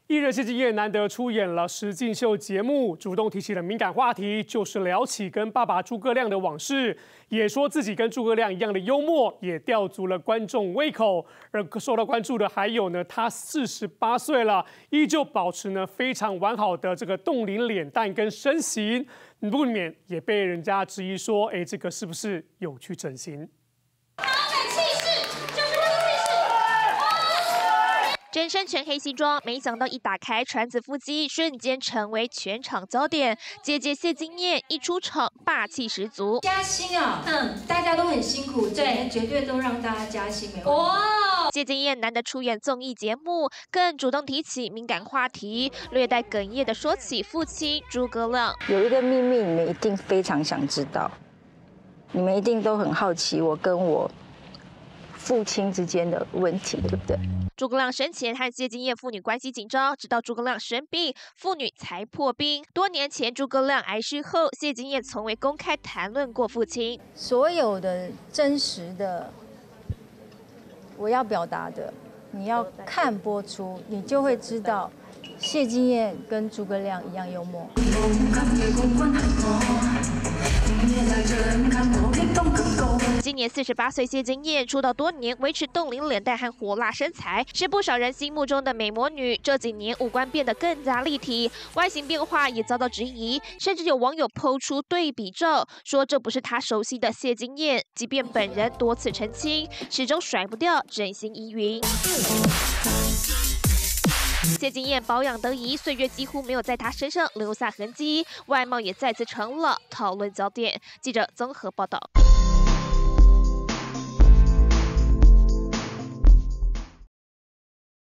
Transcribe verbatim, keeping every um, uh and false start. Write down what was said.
艺人谢金燕难得出演了实境秀节目，主动提起了敏感话题，就是聊起跟爸爸诸葛亮的往事，也说自己跟诸葛亮一样的幽默，也吊足了观众胃口。而受到关注的还有呢，他四十八岁了，依旧保持呢非常完好的这个冻龄脸蛋跟身形，不免也被人家质疑说，哎，这个是不是有去整形？ 全身全黑西装，没想到一打开传子腹肌，瞬间成为全场焦点。姐姐谢金燕一出场，霸气十足。 加薪啊，嗯，大家都很辛苦，对，绝对都让大家加薪，没问题。哇！ 谢金燕难得出演综艺节目，更主动提起敏感话题，略带哽咽的说起父亲诸葛亮。 有一个秘密，你们一定非常想知道，你们一定都很好奇我跟我父亲之间的问题，对不对？ 诸葛亮生前和谢金燕父女关系紧张，直到诸葛亮生病，父女才破冰。多年前，诸葛亮癌逝后，谢金燕从未公开谈论过父亲。 所有的真实的，我要表达的，你要看播出，你就会知道，谢金燕跟诸葛亮一样幽默。 今年四十八岁，谢金燕出道多年，维持冻龄脸蛋和火辣身材，是不少人心目中的美魔女。这几年五官变得更加立体，外形变化也遭到质疑，甚至有网友抛出对比照，说这不是她熟悉的谢金燕。即便本人多次澄清，始终甩不掉整形疑云。 谢金燕保养得宜，岁月几乎没有在她身上留下痕迹，外貌也再次成了讨论焦点。记者综合报道。